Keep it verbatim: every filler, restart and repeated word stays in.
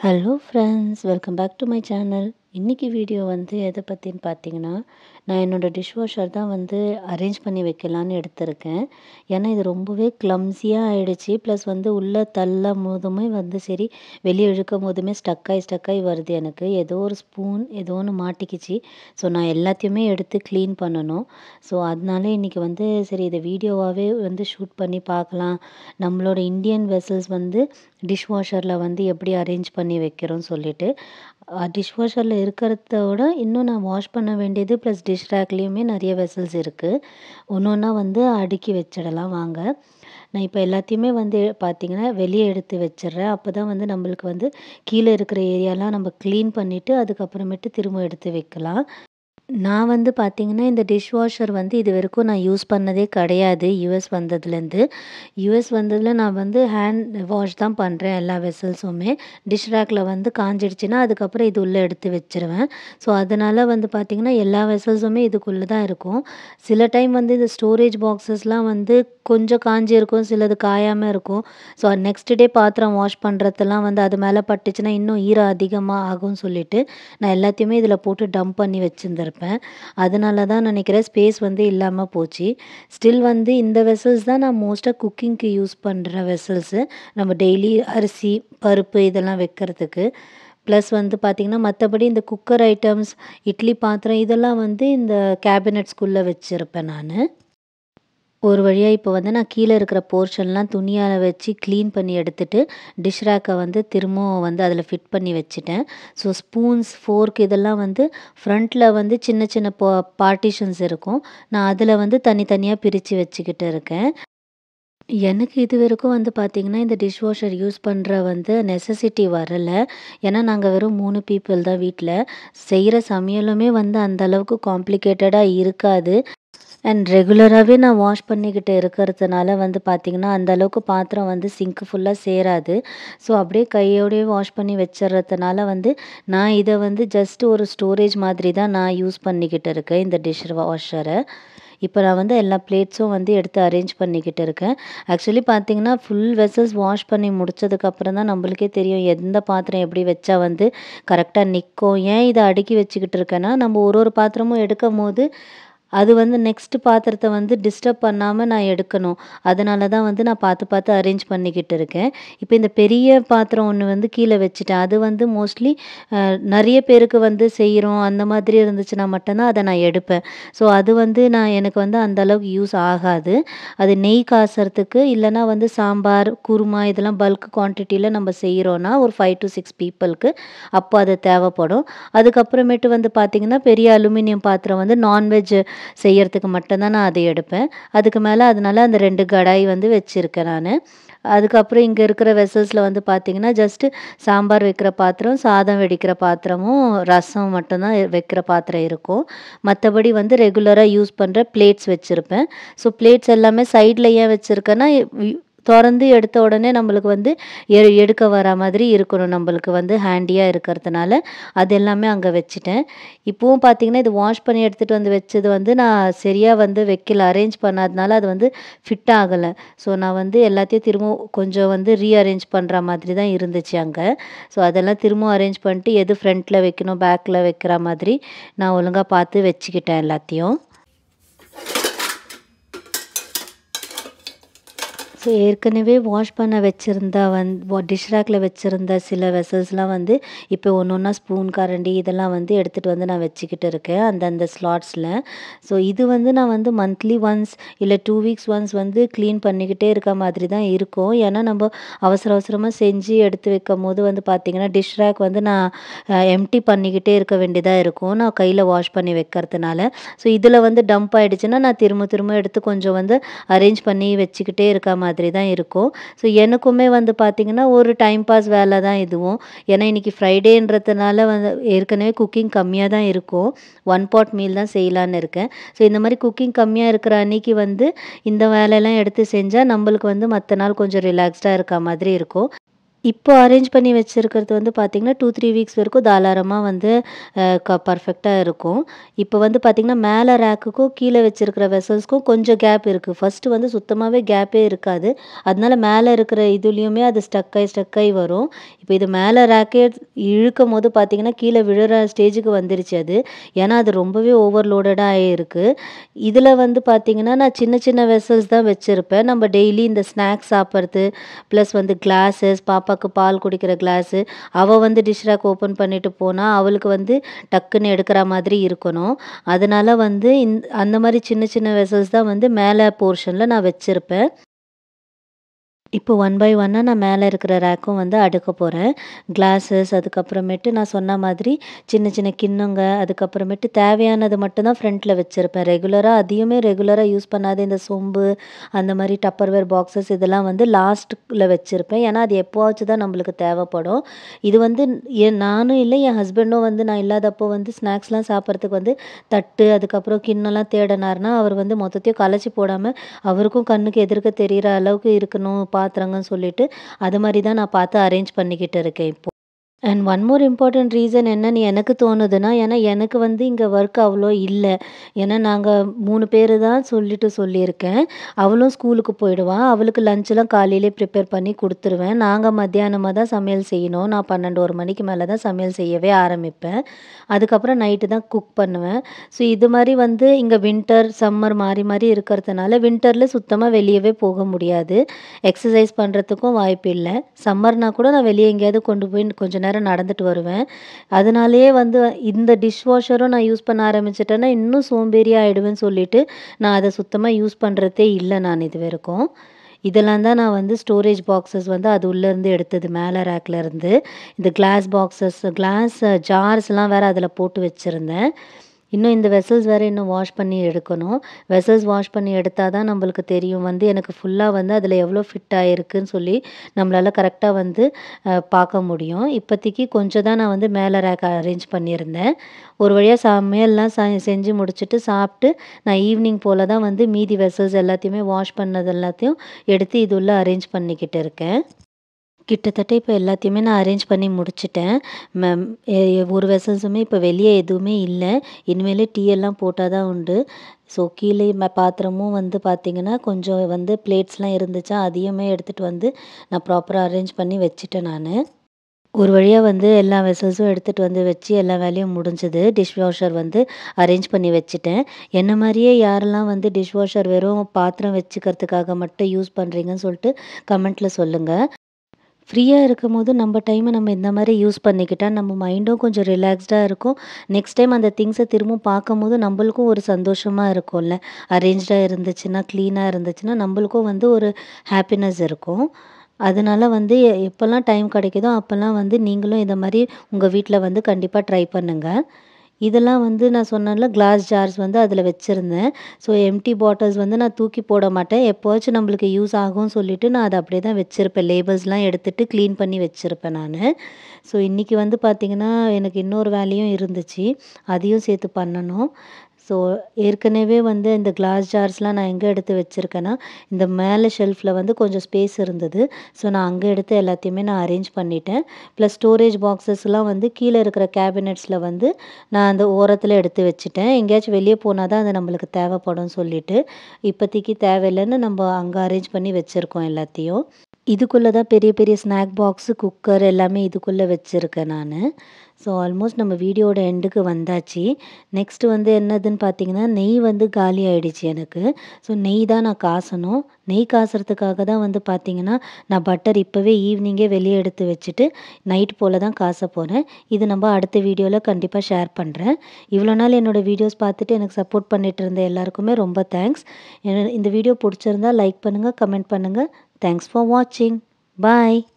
Hello friends, welcome back to my channel. இன்றைக்கி video வந்து எதை பற்றின்னு பார்த்தீங்கன்னா, நான் என்னோடய டிஷ்வாஷர் தான் வந்து அரேஞ்ச் பண்ணி வைக்கலான்னு எடுத்திருக்கேன். ஏன்னா இது ரொம்பவே க்ளம்ஸியாக ஆகிடுச்சி. ப்ளஸ் வந்து உள்ளே தள்ளும் போதுமே வந்து சரி, வெளியே இழுக்கும் போதுமே ஸ்டக்காகி ஸ்டக்காகி வருது எனக்கு. ஏதோ ஒரு ஸ்பூன் ஏதோ ஒன்று மாட்டிக்கிச்சு. ஸோ நான் எல்லாத்தையுமே எடுத்து க்ளீன் பண்ணணும். ஸோ அதனால இன்றைக்கி வந்து சரி இதை வீடியோவாகவே வந்து ஷூட் பண்ணி பார்க்கலாம். நம்மளோட இந்தியன் வெசல்ஸ் வந்து டிஷ்வாஷரில் வந்து எப்படி அரேஞ்ச் பண்ணி வைக்கிறோன்னு சொல்லிட்டு டிஷ்வாஷரில் இருக்கிறத விட இன்னும் நான் வாஷ் பண்ண வேண்டியது ப்ளஸ் டிஷ் ரேக்லேயுமே நிறைய வெசல்ஸ் இருக்குது. ஒன்று ஒன்றா வந்து அடுக்கி வச்சிடலாம் வாங்க. நான் இப்போ எல்லாத்தையுமே வந்து பார்த்திங்கன்னா வெளியே எடுத்து வச்சிடுறேன். அப்போ தான் வந்து நம்மளுக்கு வந்து கீழே இருக்கிற ஏரியாலாம் நம்ம க்ளீன் பண்ணிவிட்டு அதுக்கப்புறமேட்டு திரும்ப எடுத்து வைக்கலாம். நான் வந்து பார்த்திங்கன்னா இந்த டிஷ்வாஷர் வந்து இது வரைக்கும் நான் யூஸ் பண்ணதே கிடையாது. யூஎஸ் வந்ததுலேருந்து யூஎஸ் வந்ததில் நான் வந்து ஹேண்ட் வாஷ் தான் பண்ணுறேன் எல்லா வெசல்ஸுமே. டிஷ் ரேக்கில் வந்து காஞ்சிடுச்சுன்னா அதுக்கப்புறம் இது உள்ளே எடுத்து வச்சுருவேன். ஸோ அதனால் வந்து பார்த்திங்கன்னா எல்லா வெசல்ஸுமே இதுக்குள்ளே தான் இருக்கும். சில டைம் வந்து இந்த ஸ்டோரேஜ் பாக்ஸஸ்லாம் வந்து கொஞ்சம் காஞ்சி இருக்கும், சிலது காயாமல் இருக்கும். ஸோ நெக்ஸ்ட் டே பாத்திரம் வாஷ் பண்ணுறதெல்லாம் வந்து அது மேலே பட்டுச்சுன்னா இன்னும் ஈரம் அதிகமாக ஆகும்னு சொல்லிட்டு நான் எல்லாத்தையுமே இதில் போட்டு டம்ப் பண்ணி வச்சுருந்துருப்பேன். அதனால தான் நினைக்கிறேன் ஸ்பேஸ் வந்து இல்லாமல் போச்சு. ஸ்டில் வந்து இந்த வெசல்ஸ் தான் நான் மோஸ்ட்டாக குக்கிங்க்கு யூஸ் பண்ணுற வெசல்ஸு. நம்ம டெய்லி அரிசி பருப்பு இதெல்லாம் வைக்கிறதுக்கு. ப்ளஸ் வந்து பார்த்திங்கன்னா மற்றபடி இந்த குக்கர் ஐட்டம்ஸ் இட்லி பாத்திரம் இதெல்லாம் வந்து இந்த கேபினட்ஸ்குள்ளே வச்சுருப்பேன் நான். ஒரு வழியாக இப்போ வந்து நான் கீழே இருக்கிற போர்ஷன்லாம் துணியால் வச்சு க்ளீன் பண்ணி எடுத்துகிட்டு டிஷ் ரேக்கை வந்து திரும்பவும் வந்து அதில் ஃபிட் பண்ணி வச்சுட்டேன். ஸோ ஸ்பூன்ஸ் ஃபோர்க் இதெல்லாம் வந்து ஃப்ரண்ட்டில் வந்து சின்ன சின்ன பா பார்ட்டிஷன்ஸ் இருக்கும். நான் அதில் வந்து தனித்தனியாக பிரித்து வச்சுக்கிட்டு இருக்கேன். எனக்கு இது வரைக்கும் வந்து பார்த்திங்கன்னா இந்த டிஷ்வாஷர் யூஸ் பண்ணுற வந்து நெசசிட்டி வரலை. ஏன்னா நாங்கள் வெறும் மூணு பீப்புள் தான் வீட்டில். செய்கிற சமையலுமே வந்து அந்த அளவுக்கு காம்ப்ளிகேட்டடாக இருக்காது. அண்ட் ரெகுலராகவே நான் வாஷ் பண்ணிக்கிட்டு இருக்கிறதுனால வந்து பார்த்திங்கன்னா அந்த அளவுக்கு பாத்திரம் வந்து சிங்க்கு ஃபுல்லாக சேராது. ஸோ அப்படியே கையோடையே வாஷ் பண்ணி வச்சிடுறதுனால வந்து நான் இதை வந்து ஜஸ்ட் ஒரு ஸ்டோரேஜ் மாதிரி தான் நான் யூஸ் பண்ணிக்கிட்டு இருக்கேன் இந்த டிஷ் வாஷரை. இப்போ நான் வந்து எல்லா பிளேட்ஸும் வந்து எடுத்து அரேஞ்ச் பண்ணிக்கிட்டு இருக்கேன். ஆக்சுவலி பார்த்திங்கன்னா ஃபுல் வெசல்ஸ் வாஷ் பண்ணி முடிச்சதுக்கப்புறம் தான் நம்மளுக்கே தெரியும் எந்த பாத்திரம் எப்படி வச்சா வந்து கரெக்டாக நிற்கும். ஏன் இதை அடுக்கி வச்சுக்கிட்டு இருக்கேன்னா நம்ம ஒரு ஒரு பாத்திரமும் எடுக்கும் போது அது வந்து நெக்ஸ்ட்டு பாத்திரத்தை வந்து டிஸ்டர்ப் பண்ணாமல் நான் எடுக்கணும். அதனால தான் வந்து நான் பார்த்து பார்த்து அரேஞ்ச் பண்ணிக்கிட்டு இருக்கேன். இப்போ இந்த பெரிய பாத்திரம் ஒன்று வந்து கீழே வச்சுட்டேன். அது வந்து மோஸ்ட்லி நிறைய பேருக்கு வந்து செய்கிறோம் அந்த மாதிரி இருந்துச்சுன்னா மட்டும்தான் அதை நான் எடுப்பேன். ஸோ அது வந்து நான் எனக்கு வந்து அந்த அளவுக்கு யூஸ் ஆகாது. அது நெய் காசுறதுக்கு இல்லைனா வந்து சாம்பார் குருமா இதெல்லாம் பல்க் குவான்டிட்டியில் நம்ம செய்கிறோன்னா ஒரு ஃபைவ் டு சிக்ஸ் பீப்புளுக்கு அப்போ அது தேவைப்படும். அதுக்கப்புறமேட்டு வந்து பார்த்திங்கன்னா பெரிய அலுமினியம் பாத்திரம் வந்து நான்வெஜ் செய்யறதுக்கு மட்டும்தான் நான் அதை எடுப்பேன். அதுக்கு மேலே அதனால அந்த ரெண்டு கடாய் வந்து வச்சுருக்கேன் நான். அதுக்கப்புறம் இங்கே இருக்கிற வெசல்ஸில் வந்து பார்த்திங்கன்னா ஜஸ்ட்டு சாம்பார் வைக்கிற பாத்திரம், சாதம் வடிக்கிற பாத்திரமும், ரசம் மட்டும்தான் வைக்கிற பாத்திரம் இருக்கும். மற்றபடி வந்து ரெகுலராக யூஸ் பண்ணுற பிளேட்ஸ் வச்சுருப்பேன். ஸோ பிளேட்ஸ் எல்லாமே சைடில் ஏன் வச்சுருக்கேன்னா திறந்து எடுத்த உடனே நம்மளுக்கு வந்து எ எடுக்க வர மாதிரி இருக்கணும், நம்மளுக்கு வந்து ஹேண்டியாக இருக்கிறதுனால அது எல்லாமே அங்கே வச்சுட்டேன். இப்போவும் பார்த்திங்கன்னா இது வாஷ் பண்ணி எடுத்துகிட்டு வந்து வச்சது வந்து நான் சரியாக வந்து வைக்கல, அரேஞ்ச் பண்ணாதனால அது வந்து ஃபிட் ஆகலை. ஸோ நான் வந்து எல்லாத்தையும் திரும்பவும் கொஞ்சம் வந்து ரீஅரேஞ்ச் பண்ணுற மாதிரி தான் இருந்துச்சு அங்கே. ஸோ அதெல்லாம் திரும்பவும் அரேஞ்ச் பண்ணிட்டு எது ஃப்ரண்ட்டில் வைக்கணும் பேக்கில் வைக்கிற மாதிரி நான் ஒழுங்காக பார்த்து வச்சுக்கிட்டேன் எல்லாத்தையும். ஸோ ஏற்கனவே வாஷ் பண்ண வச்சுருந்தா வந்து டிஷ் ரேக்கில் வச்சுருந்த சில வெசல்ஸ்லாம் வந்து இப்போ ஒன்று ஒன்றா ஸ்பூன் கரண்டி இதெல்லாம் வந்து எடுத்துகிட்டு வந்து நான் வச்சுக்கிட்டு இருக்கேன் அந்தந்த ஸ்லாட்ஸில். ஸோ இது வந்து நான் வந்து மந்த்லி ஒன்ஸ் இல்லை டூ வீக்ஸ் ஒன்ஸ் வந்து க்ளீன் பண்ணிக்கிட்டே இருக்க மாதிரி தான் இருக்கும். ஏன்னா நம்ம அவசர அவசரமாக செஞ்சு எடுத்து வைக்கும் போது வந்து பார்த்திங்கன்னா டிஷ் ரேக் வந்து நான் எம்டி பண்ணிக்கிட்டே இருக்க வேண்டியதாக இருக்கும் நான் கையில் வாஷ் பண்ணி வைக்கிறதுனால. ஸோ இதில் வந்து டம்ப் ஆகிடுச்சுன்னா நான் திரும்ப திரும்ப எடுத்து கொஞ்சம் வந்து அரேஞ்ச் பண்ணி வச்சுக்கிட்டே இருக்க மாதிரி தான் இருக்கும். ஸோ எனக்குமே வந்து பார்த்திங்கன்னா ஒரு டைம் பாஸ் வேலை தான் இதுவும். ஏன்னா இன்றைக்கி ஃப்ரைடேன்றதுனால வந்து ஏற்கனவே குக்கிங் கம்மியாக தான் இருக்கும். ஒன் பாட் மீல் தான் செய்யலான்னு இருக்கேன். ஸோ இந்த மாதிரி குக்கிங் கம்மியாக இருக்கிற அன்றைக்கி வந்து இந்த வேலையெல்லாம் எடுத்து செஞ்சால் நம்மளுக்கு வந்து மற்ற நாள் கொஞ்சம் ரிலாக்ஸ்டாக இருக்க மாதிரி இருக்கும். இப்போ அரேஞ்ச் பண்ணி வச்சிருக்கிறது வந்து பார்த்தீங்கன்னா, டூ, த்ரீ வீக்ஸ் வரைக்கும் தாராளமா வந்து அ க பர்ஃபெக்ட்டா இருக்கும். இப்போ வந்து பார்த்தீங்கன்னா, மேல ரேக்குக்கும் கீழ வச்சிருக்கிற வெசல்ஸ்க்கும் கொஞ்சம் கேப் இருக்கு. ஃபர்ஸ்ட்டு வந்து சுத்தமாவே கேப்பே இருக்காது. அதனால மேல இருக்கிற இதுலயுமே அது ஸ்டக் ஆயி ஸ்டக் ஆயி வரும். இப்போ இது மேல ரேக்கே இழுக்கும்போது பார்த்தீங்கன்னா, கீழ விழுற ஸ்டேஜுக்கு வந்துருச்சு அது. ஏன்னா, அது ரொம்பவே ஓவர்லோடடா ஆயிருக்கு. இதில வந்து பார்த்தீங்கன்னா, நான் சின்ன சின்ன வெசல்ஸ் தான் வச்சிருப்பேன். நம்ம டெய்லி இந்த ஸ்நாக்ஸ் சாப்பிடுறது, ப்ளஸ் வந்து கிளாஸஸ், பாப்பாக்கு பால் குடிக்கிற கிளாஸு, அவ வந்து டிஷ் ரேக் ஓப்பன் பண்ணிட்டு போனா, அவளுக்கு வந்து டக்குன்னு எடுக்கிற மாதிரி இருக்கணும். அதனால வந்து இந் அந்த மாரி சின்ன சின்ன வெசல்ஸ் தான் வந்து மேல போர்ஷன்ல நான் வச்சிருப்பேன். இப்போ ஒன் பை ஒன்னா நான் மேல இருக்கிற ரேக்கும் வந்து அடுக்க போறேன். கிளாஸஸ் அதுக்கப்புறமேட்டு நான் சொன்ன மாதிரி சின்ன சின்ன கிண்ணங்க, அதுக்கப்புறமேட்டு தேவையானது மட்டும் தான் ஃப்ரண்ட்ல வச்சிருப்பேன். ரெகுலரா அதையுமே ரெகுலரா யூஸ் பண்ணாத இந்த சொம்பு, அந்த மாரி டப்பர்வேர் பாக்ஸஸ் இதெல்லாம் வந்து லாஸ்ட்ல வச்சிருப்பேன். ஏன்னா, அது எப்போவாச்சும் தான் நம்மளுக்கு தேவைப்படும். இது வந்து என் நானும் இல்ல, என் ஹஸ்பண்டும் வந்து நான் இல்லாதப்போ வந்து ஸ்நாக்ஸ்லாம் சாப்பிட்றதுக்கு வந்து தட்டு, அதுக்கப்புறம் கிண்ணம்லாம் தேடுனாருன்னா, அவர் வந்து மொத்தத்தையும் கலச்சு போடாம, அவருக்கும் கண்ணுக்கு எதிர்க்க தெரியிற அளவுக்கு இருக்கணும் பாத்திரங்கன்னு சொல்லிட்டு, அது மாரி தான் நான் பார்த்து அரேஞ்ச் பண்ணிக்கிட்டு இருக்கேன் இப்போ. And one more important reason என்னன்னு எனக்கு தோணுதுன்னா, ஏன்னா எனக்கு வந்து இங்க ஒர்க் அவ்வளோ இல்ல. ஏன்னா நாங்க மூணு பேரு தான் சொல்லிட்டு சொல்லியிருக்கேன். அவளும் ஸ்கூலுக்கு போயிடுவா. அவளுக்கு லஞ்ச்லாம் காலையிலேயே ப்ரிப்பேர் பண்ணி குடுத்துருவேன். நாங்க மத்தியானமா தான் சமையல் செய்யணும். நான் பன்னிரண்டு, ஒரு மணிக்கு மேல தான் சமையல் செய்யவே ஆரம்பிப்பேன். அதுக்கப்புறம் நைட்டு தான் குக் பண்ணுவேன். ஸோ இது மாரி வந்து இங்க வின்டர், சம்மர் மாறி மாறி இருக்கிறதுனால, வின்டர்ல சுத்தமா வெளியவே போக முடியாது. எக்ஸர்சைஸ் பண்றதுக்கும் வாய்ப்பு இல்ல. சம்மர்னா கூட நான் வெளிய எங்கேயாவது கொண்டு போய் கொஞ்ச நேரம் நடந்துட்டு வருவேன். அதனாலேயே வந்து இந்த டிஷ் வாஷரும் நான் யூஸ் பண்ண ஆரம்பிச்சுட்டேன்னா, இன்னும் சோம்பேறியா ஆயிடுவேன்னு சொல்லிட்டு, நான் அத சுத்தமா யூஸ் பண்றதே இல்ல நான் இதுவரைக்கும். இதெல்லாம் தான் நான் வந்து ஸ்டோரேஜ் பாக்ஸஸ் வந்து அது உள்ளேருந்து எடுத்தது மேல ரேக்ல இருந்து. இந்த கிளாஸ் பாக்ஸஸ், கிளாஸ் ஜார்ஸ்லாம் வேற அதில போட்டு வச்சிருந்தேன். இன்னும் இந்த வெசல்ஸ் வேற இன்னும் வாஷ் பண்ணி எடுக்கணும். வெசல்ஸ் வாஷ் பண்ணி எடுத்தா தான் நம்மளுக்கு தெரியும் வந்து எனக்கு ஃபுல்லா வந்து அதில எவ்வளோ ஃபிட் ஆயிருக்குன்னு சொல்லி நம்மளால கரெக்ட்டா வந்து அ பார்க்க முடியும். இப்போதைக்கு கொஞ்சம் தான் நான் வந்து மேல ரேக் அரேஞ்ச் பண்ணியிருந்தேன். ஒரு வழியா சமையல்லாம் ச செஞ்சு முடிச்சுட்டு சாப்பிட்டு, நான் ஈவினிங் போல தான் வந்து மீதி வெசல்ஸ் எல்லாத்தையுமே வாஷ் பண்ணது எல்லாத்தையும் எடுத்து இது உள்ள அரேஞ்ச் பண்ணிக்கிட்டு இருக்கேன். கிட்டத்தட்ட இப்போ எல்லாத்தையுமே நான் அரேஞ்ச் பண்ணி முடிச்சுட்டேன். மேம் எ ஒரு வெசல்ஸுமே இப்போ வெளிய எதுவுமே இல்ல. இனிமேலு டீ எல்லாம் போட்டா தான் உண்டு. ஸோ கீழே ம பாத்திரமும் வந்து பார்த்தீங்கன்னா, கொஞ்சம் வந்து பிளேட்ஸ்லாம் இருந்துச்சா, அதையுமே எடுத்துட்டு வந்து நான் ப்ராப்பரா அரேஞ்ச் பண்ணி வச்சுட்டேன் நானு. ஒரு வழியா வந்து எல்லா வெசல்ஸும் எடுத்துட்டு வந்து வச்சு எல்லா வேலையும் முடிஞ்சது. டிஷ் வாஷர் வந்து அரேஞ்ச் பண்ணி வச்சுட்டேன். என்ன மாரியே யாரெல்லாம் வந்து டிஷ் வாஷர் வெறும் பாத்திரம் வச்சுக்கிறதுக்காக மட்டும் யூஸ் பண்றீங்கன்னு சொல்லிட்டு கமெண்ட்ல சொல்லுங்க. ஃப்ரீயா இருக்கும்போது நம்ம டைம நம்ம இந்த மாரி யூஸ் பண்ணிக்கிட்டா, நம்ம மைண்டும் கொஞ்சம் ரிலாக்ஸ்டா இருக்கும். நெக்ஸ்ட் டைம் அந்த திங்ஸ திரும்பவும் பார்க்கும்போது நம்பளுக்கும் ஒரு சந்தோஷமா இருக்கும்ல. அரேஞ்ச்டா இருந்துச்சுன்னா, கிளீனா இருந்துச்சுன்னா, நம்பளுக்கும் வந்து ஒரு ஹாப்பினஸ் இருக்கும். அதனால வந்து எ எப்பலாம் டைம் கிடைக்குதோ, அப்பலாம் வந்து நீங்களும் இத மாரி உங்க வீட்ல வந்து கண்டிப்பா ட்ரை பண்ணுங்க. இதெல்லாம் வந்து நான் சொன்னேன்ல கிளாஸ் ஜார்ஸ் வந்து அதில வச்சிருந்தேன். ஸோ எம்ப்டி பாட்டில்ஸ் வந்து நான் தூக்கி போட மாட்டேன். எப்போவாச்சும் நம்மளுக்கு யூஸ் ஆகும்னு சொல்லிட்டு நான் அத அப்படியே தான் வச்சிருப்பேன். லேபிள்ஸ்லாம் எடுத்துட்டு கிளீன் பண்ணி வச்சிருப்பேன் நானு. ஸோ இன்னைக்கு வந்து பார்த்தீங்கன்னா, எனக்கு இன்னொரு வேலையும் இருந்துச்சு. அதையும் சேர்த்து பண்ணணும். ஸோ ஏற்கனவே வந்து இந்த கிளாஸ் ஜார்ஸ்லாம் நான் எங்க எடுத்து வச்சிருக்கேன்னா, இந்த மேல ஷெல்ஃப்ல வந்து கொஞ்சம் ஸ்பேஸ் இருந்தது. ஸோ நான் அங்க எடுத்து எல்லாத்தையுமே நான் அரேஞ்ச் பண்ணிட்டேன். ப்ளஸ் ஸ்டோரேஜ் பாக்ஸஸ்லாம் வந்து கீழ இருக்கிற கேபினெட்ஸ்ல வந்து நான் அந்த ஓரத்துல எடுத்து வச்சுட்டேன். எங்கேயாச்சும் வெளிய போனா தான் அது நம்மளுக்கு தேவைப்படும்னு சொல்லிட்டு, இப்போதைக்கு தேவையில்லன்னு நம்ப அங்க அரேஞ்ச் பண்ணி வச்சிருக்கோம் எல்லாத்தையும். இதுக்குள்ள தான் பெரிய பெரிய ஸ்நாக் பாக்ஸு, குக்கர் எல்லாமே இதுக்குள்ள வச்சிருக்கேன் நானு. ஸோ ஆல்மோஸ்ட் நம்ம வீடியோட எண்டுக்கு வந்தாச்சு. நெக்ஸ்ட்டு வந்து என்னதுன்னு பார்த்தீங்கன்னா, நெய் வந்து காலி ஆயிடுச்சு எனக்கு. ஸோ நெய் தான் நான் காசணும். நெய் காசுறதுக்காக தான் வந்து பார்த்தீங்கன்னா, நான் பட்டர் இப்பவே ஈவினிங்கே வெளிய எடுத்து வச்சுட்டு, நைட் போல தான் காச போறேன். இது நம்ப அடுத்த வீடியோல கண்டிப்பா ஷேர் பண்றேன். இவ்வளோ நாள் என்னோட வீடியோஸ் பார்த்துட்டு எனக்கு சப்போர்ட் பண்ணிட்டு இருந்த எல்லாருக்குமே ரொம்ப தேங்க்ஸ். என இந்த வீடியோ புடிச்சிருந்தா லைக் பண்ணுங்க, கமெண்ட் பண்ணுங்க. Thanks for watching. Bye.